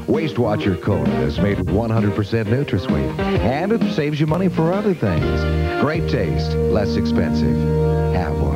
Waste Watcher Cola is made with 100% NutraSweet, and it saves you money for other things. Great taste, less expensive. Have one.